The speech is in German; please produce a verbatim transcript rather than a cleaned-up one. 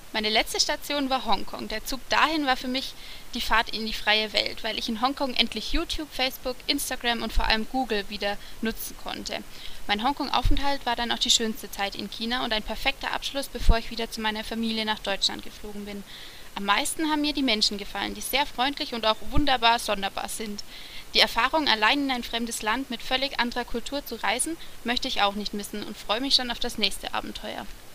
Meine letzte Station war Hongkong. Der Zug dahin war für mich die Fahrt in die freie Welt, weil ich in Hongkong endlich YouTube, Facebook, Instagram und vor allem Google wieder nutzen konnte. Mein Hongkong-Aufenthalt war dann auch die schönste Zeit in China und ein perfekter Abschluss, bevor ich wieder zu meiner Familie nach Deutschland geflogen bin. Am meisten haben mir die Menschen gefallen, die sehr freundlich und auch wunderbar sonderbar sind. Die Erfahrung, allein in ein fremdes Land mit völlig anderer Kultur zu reisen, möchte ich auch nicht missen und freue mich schon auf das nächste Abenteuer.